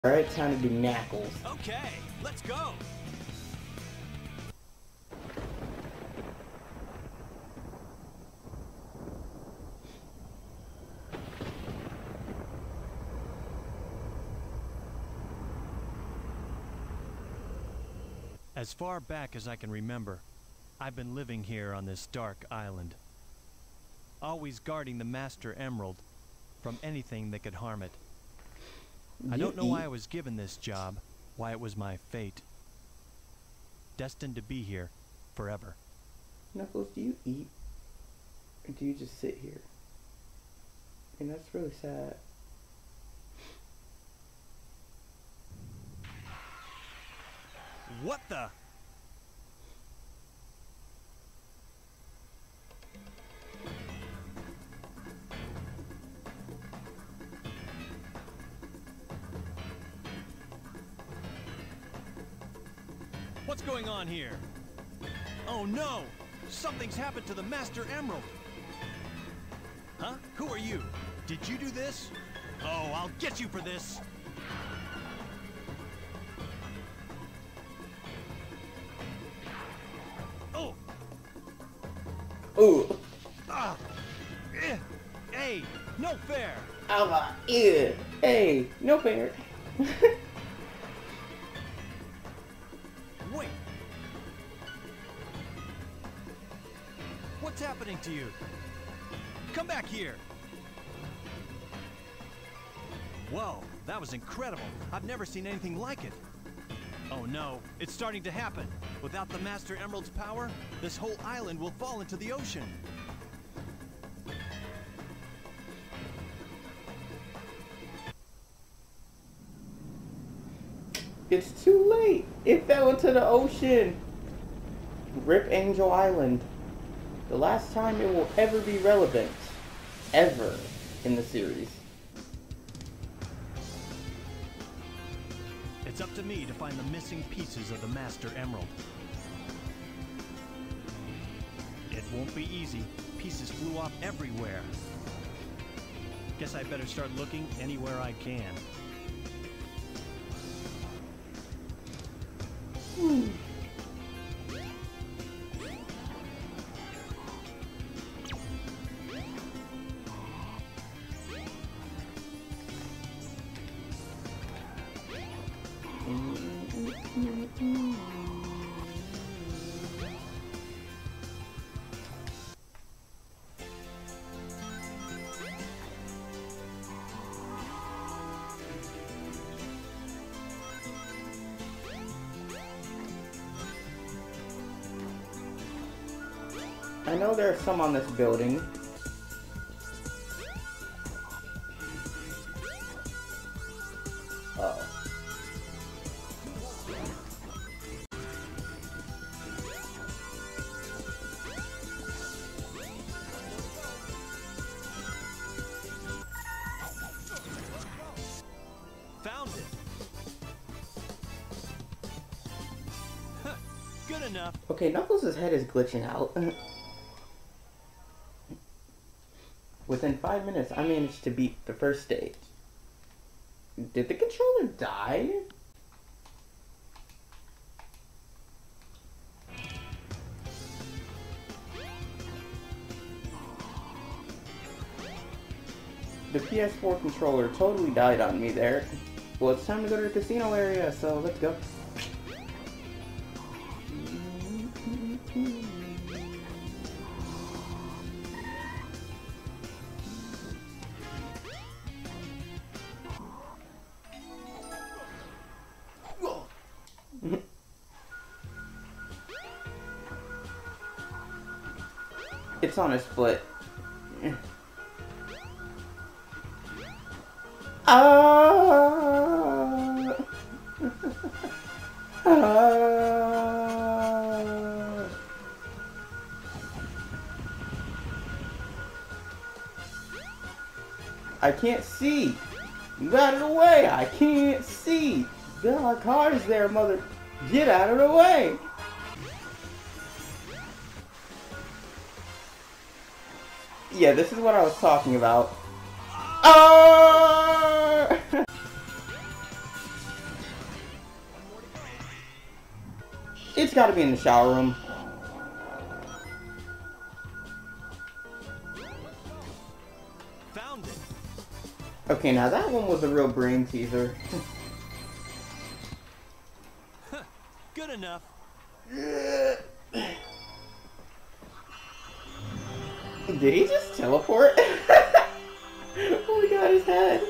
Alright, time to do Knuckles. Okay, let's go. As far back as I can remember, I've been living here on this dark island, always guarding the Master Emerald from anything that could harm it. I don't know why I was given this job, why it was my fate. Destined to be here forever. Knuckles, do you eat? Or do you just sit here? And that's really sad. What the? What's going on here? Oh no! Something's happened to the Master Emerald! Huh? Who are you? Did you do this? Oh, I'll get you for this! Oh! Ooh! Ah! Hey! No fair! Hey! No fair! Wait! What's happening to you? Come back here! Whoa, that was incredible. I've never seen anything like it. Oh no, it's starting to happen. Without the Master Emerald's power, this whole island will fall into the ocean. It's too late! It fell into the ocean! Rip Angel Island. The last time it will ever be relevant. Ever. In the series. It's up to me to find the missing pieces of the Master Emerald. It won't be easy. Pieces flew off everywhere. Guess I better start looking anywhere I can. I know there are some on this building. Uh-oh. Found it. Huh, good enough. Okay, Knuckles' head is glitching out. Within 5 minutes, I managed to beat the first stage. Did the controller die? The PS4 controller totally died on me there. Well, it's time to go to the casino area, so let's go. It's on a split. I can't see. Get out of the way. I can't see. There are cars there, mother. Get out of the way. Yeah, this is what I was talking about. It's gotta be in the shower room. Found it. Okay, now that one was a real brain teaser. Good enough. Did he just teleport? Oh my god, his head.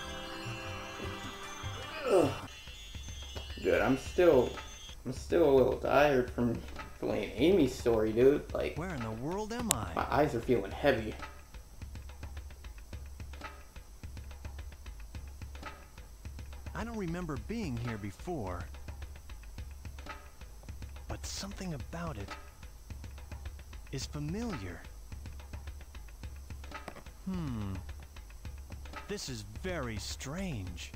Ugh. Good, I'm still a little tired from playing Amy's story, dude. Like, Where in the world am I? my eyes are feeling heavy. I don't remember being here before. But something about it is familiar. This is very strange.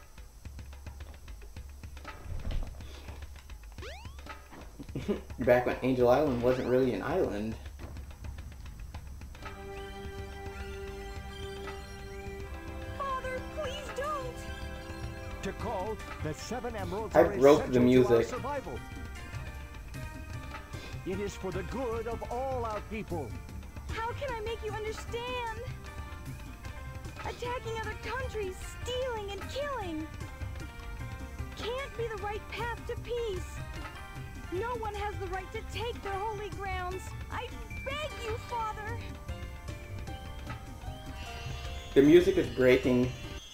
Back when Angel Island wasn't really an island. Father, please don't! To call the 7 emeralds I are broke the essential to our music. survival. It is for the good of all our people. How can I make you understand? Attacking other countries, stealing and killing can't be the right path to peace. No one has the right to take their holy grounds. I beg you, Father. The music is breaking.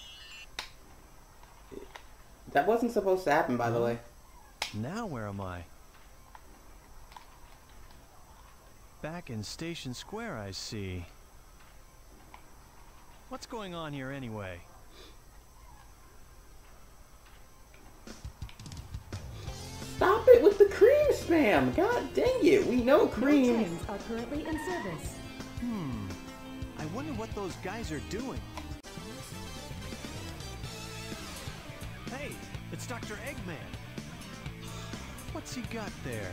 That wasn't supposed to happen, by the way. Now where am I? Back in Station Square, I see. What's going on here anyway? Stop it with the cream spam! God dang it, we know No cream. trains are currently in service. I wonder what those guys are doing. Hey, it's Dr. Eggman. What's he got there?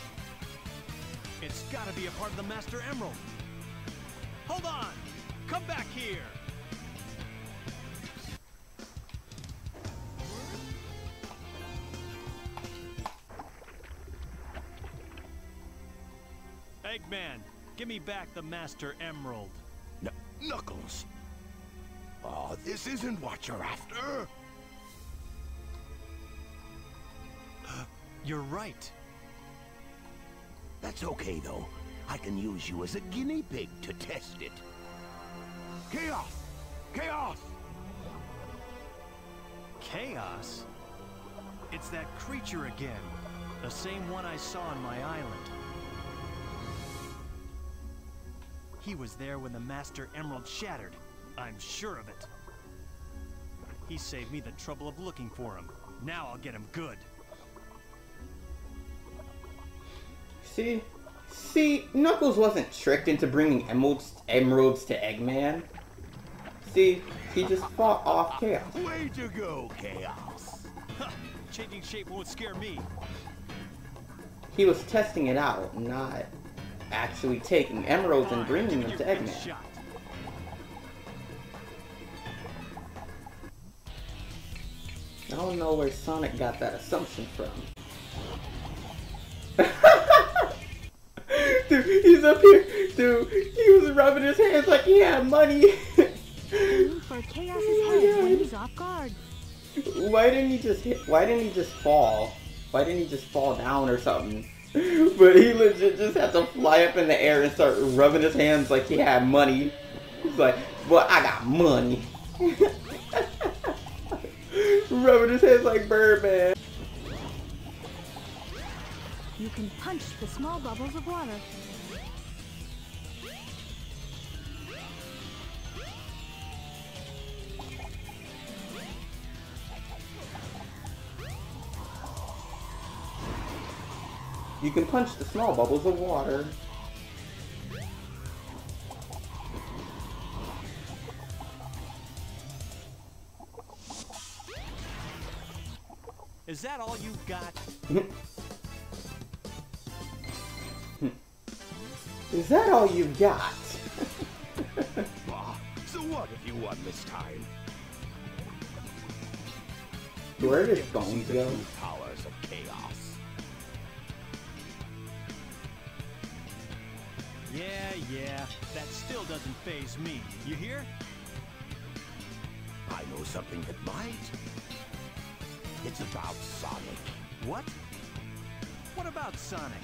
It's gotta be a part of the Master Emerald. Hold on! Come back here! Eggman, give me back the Master Emerald. Knuckles. Oh, this isn't what you're after. You're right. That's okay, though. I can use you as a guinea pig to test it. Chaos! Chaos! Chaos? It's that creature again. The same one I saw on my island. He was there when the Master Emerald shattered. I'm sure of it. He saved me the trouble of looking for him. Now I'll get him good. See, Knuckles wasn't tricked into bringing emeralds to Eggman. See, he just fought off Chaos. Way to go, Chaos! Ha! Changing shape won't scare me. He was testing it out, not actually taking emeralds and bringing them to Your best Eggman. shot. I don't know where Sonic got that assumption from. Dude, he's up here. Dude, he was rubbing his hands like he had money. Aim for Chaos's head when he's off guard. Why didn't he just fall? Why didn't he just fall down or something? But he legit just had to fly up in the air and start rubbing his hands like he had money. He's like, well, I got money. Rubbing his hands like Birdman. You can punch the small bubbles of water. You can punch the small bubbles of water. Is that all you got? Is that all you've got? So what if you won this time? Where did Get to Bones see the go? true powers of Chaos. Yeah, that still doesn't faze me. You hear? I know something that might. It's about Sonic. What? What about Sonic?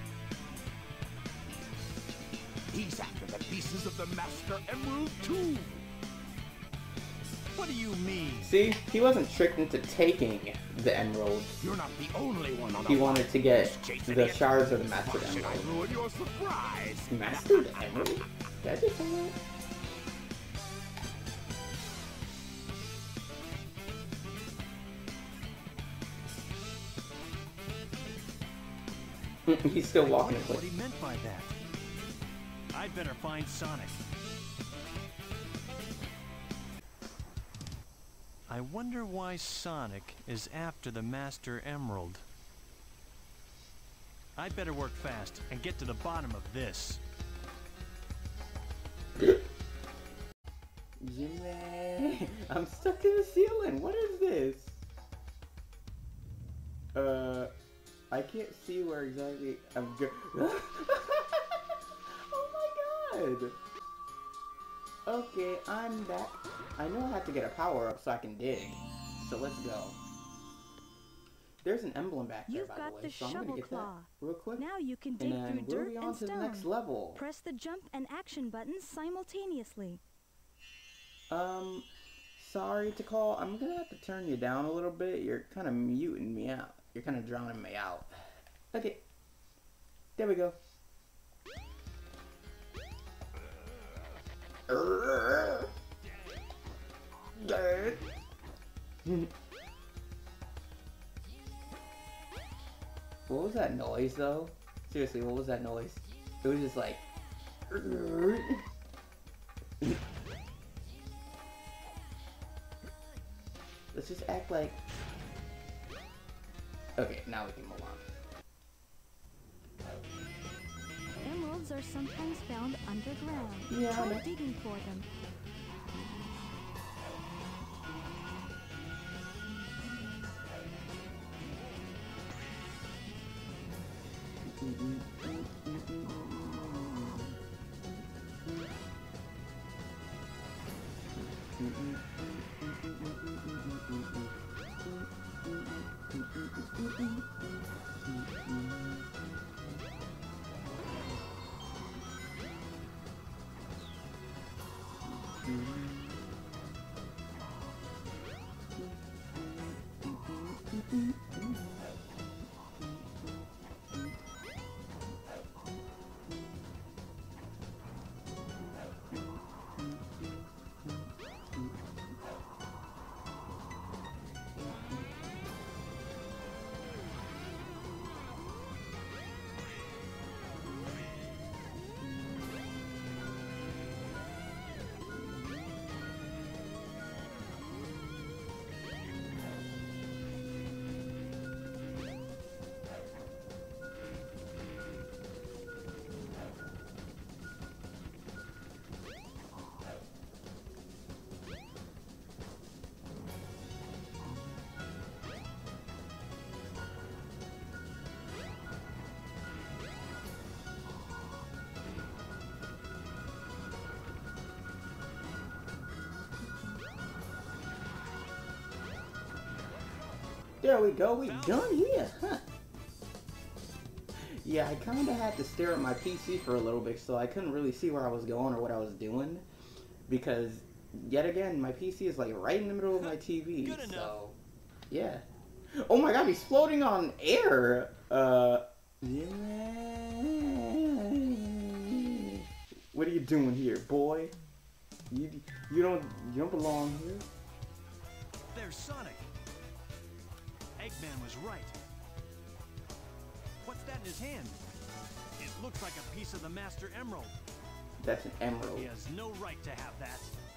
He's after the pieces of the Master Emerald too. What do you mean? See, he wasn't tricked into taking the emeralds. You're not the only one on the He wanted to get chasing the it. shards of the Master Why should I Emerald. ruin your surprise? Mastered Emerald? Did I just say that? He's still walking Wonder a cliff. what he meant by that. I'd better find Sonic. I wonder why Sonic is after the Master Emerald. I'd better work fast and get to the bottom of this. Jimmy, I'm stuck in the ceiling. What is this? I can't see where exactly I'm going. Oh my god! Okay, I'm back. I know I have to get a power up so I can dig. So let's go. There's an emblem back there, You've by got the way. the So I'm gonna shovel get claw. that real quick. Now you can And dig then through we'll dirt be on and to the next stone. level. Press the jump and action buttons simultaneously. Sorry to call. I'm gonna have to turn you down a little bit. You're kind of muting me out. You're kind of drowning me out. Okay. There we go. What was that noise though? Seriously, what was that noise? It was just like let's just act like okay, now we can move on. Emeralds are sometimes found underground. Yeah, I Try know. digging for them. There we go, we done here, huh? Yeah, I kind of had to stare at my PC for a little bit, so I couldn't really see where I was going or what I was doing. Because, yet again, my PC is like right in the middle of my TV, Good enough. so... Yeah. Oh my god, he's floating on air! Yeah. What are you doing here, boy? You don't belong here. There's Sonic. Eggman was right. What's that in his hand? It looks like a piece of the Master Emerald. That's an emerald. He has no right to have that.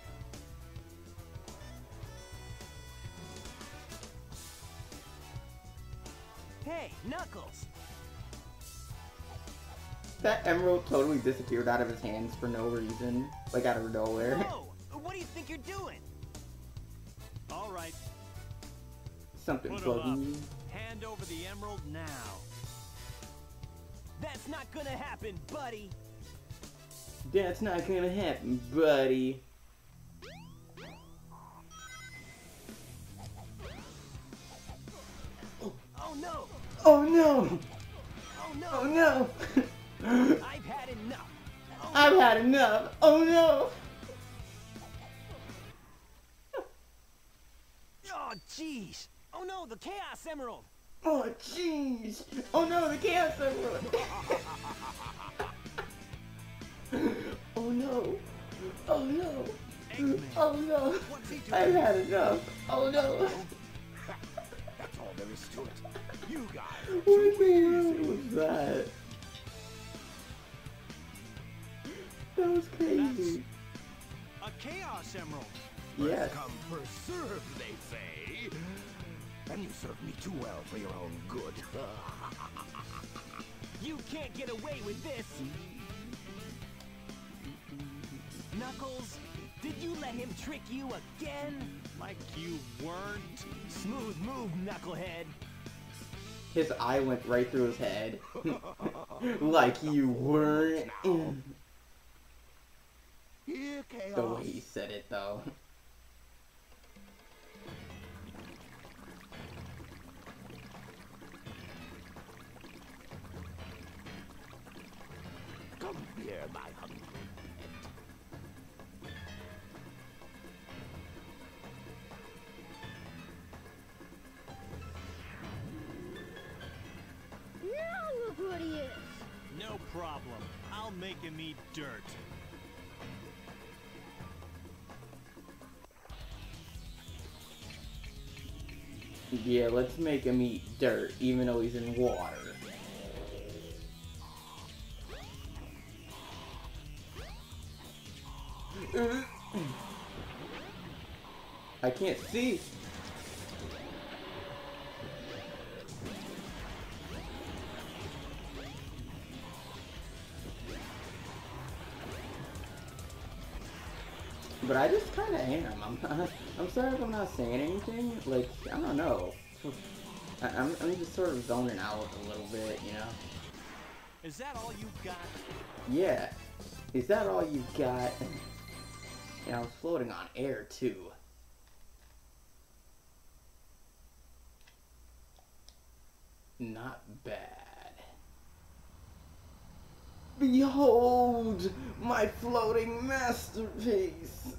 Hey, Knuckles! That emerald totally disappeared out of his hands for no reason. Like out of nowhere. Whoa! What do you think you're doing? All right, Something put 'em up. bugging you. Hand over the emerald now. That's not gonna happen, buddy! That's not gonna happen, buddy. Oh no! Oh no! Oh no! Oh no! I've had enough! Oh, I've had enough! Oh no! oh jeez! Oh no, the Chaos Emerald! Oh jeez! Oh no, the Chaos Emerald! Oh no! Oh no! Oh no! What's he doing? I've had enough! Oh no! That's all there is to it. You guys are What too the easy. hell was that? That was crazy. A Chaos Emerald! Yes. Come first serve, they say. And you serve me too well for your own good. You can't get away with this! Knuckles, did you let him trick you again? Like you weren't? Smooth move, Knucklehead! His eye went right through his head. Like you weren't. Here, Chaos. The way he said it, though. Come here, my hungry pet. Now look what he is. No problem. I'll make him eat dirt. Yeah, let's make him eat dirt, even though he's in water. I can't see. But I just kind of am. I'm sorry if I'm not saying anything. Like, I don't know. I'm just sort of zoning out a little bit, you know? Is that all you got? Yeah. Is that all you've got? And I was floating on air, too. Not bad. Behold, my floating masterpiece!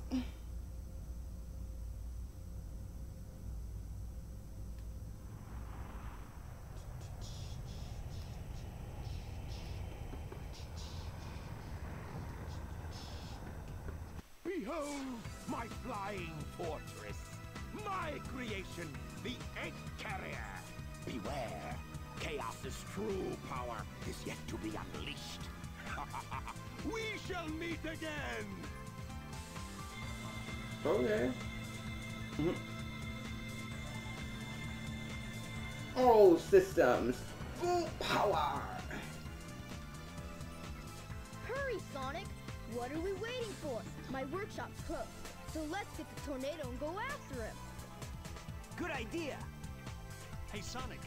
Behold my flying fortress. My creation, the Egg Carrier. Beware. Chaos's true power is yet to be unleashed. We shall meet again. Okay. All systems, full power! Hurry, Sonic! What are we waiting for? My workshop's closed, so let's get the tornado and go after him. Good idea! Hey, Sonic.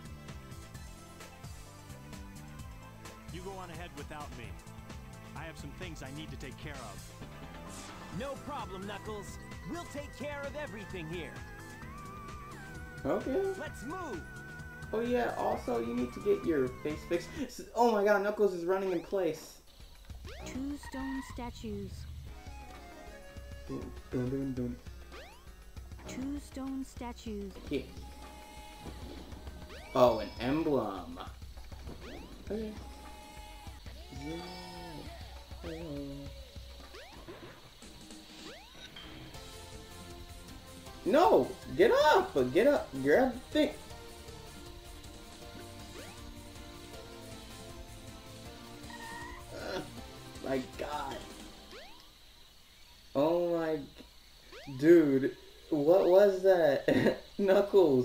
You go on ahead without me. I have some things I need to take care of. No problem, Knuckles. We'll take care of everything here. Okay. Let's move! Oh yeah, also you need to get your face fixed. Oh my god, Knuckles is running in place. 2 stone statues. Dun, dun, dun, dun. 2 stone statues. Yeah. Oh, an emblem. Okay. Yeah. Oh. No! Get up! Get up! Grab the thing! My god. Oh my... Dude. What was that? Knuckles.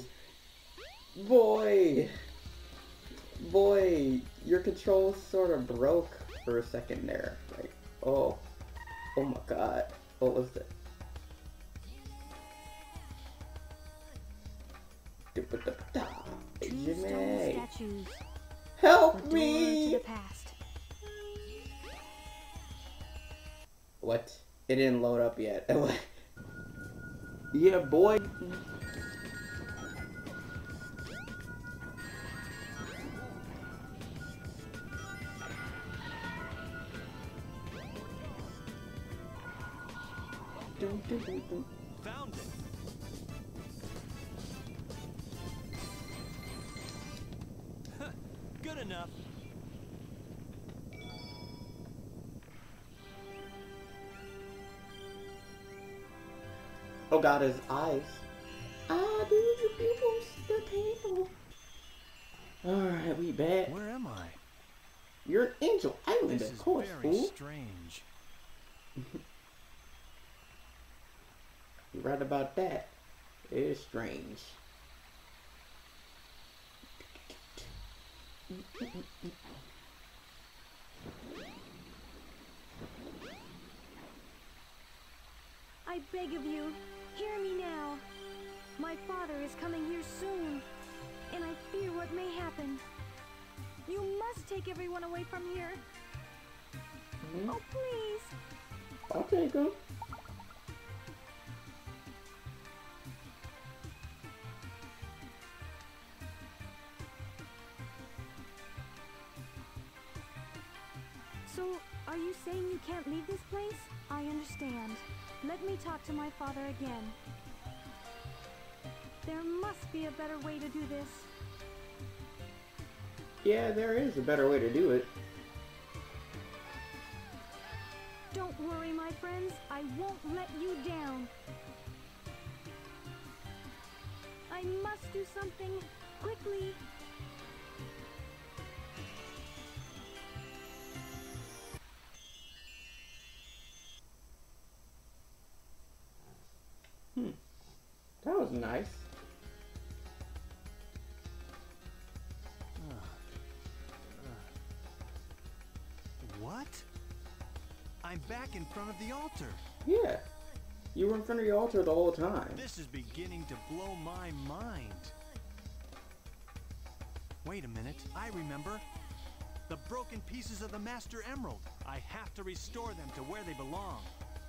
Boy. Boy. Your control sort of broke for a second there. Like, oh. Oh my god. What was that? Two stone Jimmy. statues. Help A door to me! the past. What? It didn't load up yet. Yeah, boy. Found it. Good enough. Oh god, his eyes. Ah, dude, your pupils, they're painful. Alright, we back. Where am I? You're an Angel Island, This of is course, very fool. strange. You're right about that. It is strange. I beg of you, hear me now. My father is coming here soon, and I fear what may happen. You must take everyone away from here. Oh, please. I'll take him. So, are you saying you can't leave this place? I understand. Let me talk to my father again. There must be a better way to do this. Yeah, there is a better way to do it. Don't worry, my friends. I won't let you down. I must do something quickly. That was nice. What? I'm back in front of the altar. Yeah. You were in front of your altar the whole time. This is beginning to blow my mind. Wait a minute, I remember. The broken pieces of the Master Emerald. I have to restore them to where they belong.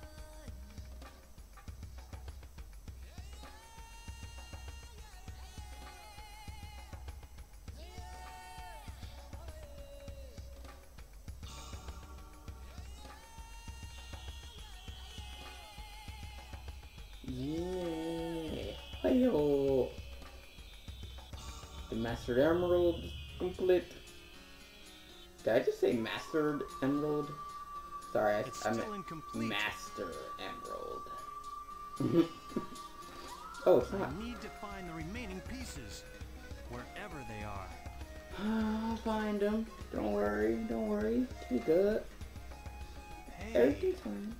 Yeah. Hey-yo. The Mastered Emerald complete. Did I just say Mastered Emerald? Sorry, It's I still meant incomplete. Master Emerald. Oh, it's not. I need to find the remaining pieces, wherever they are. I'll find them. Don't worry, don't worry. You good. Hey, Everything's fine.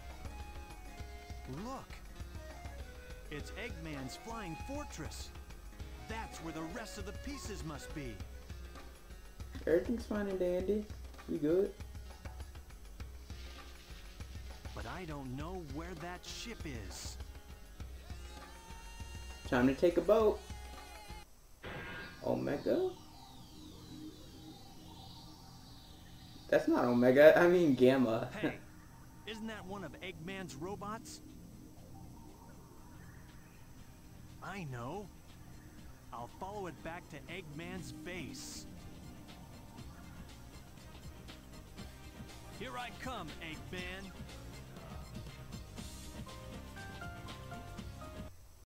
look. It's Eggman's flying fortress. That's where the rest of the pieces must be. Everything's fine and dandy. You good? But I don't know where that ship is. Time to take a boat. Omega? That's not Omega, I mean Gamma. Hey, isn't that one of Eggman's robots? I know. I'll follow it back to Eggman's base. Here I come, Eggman.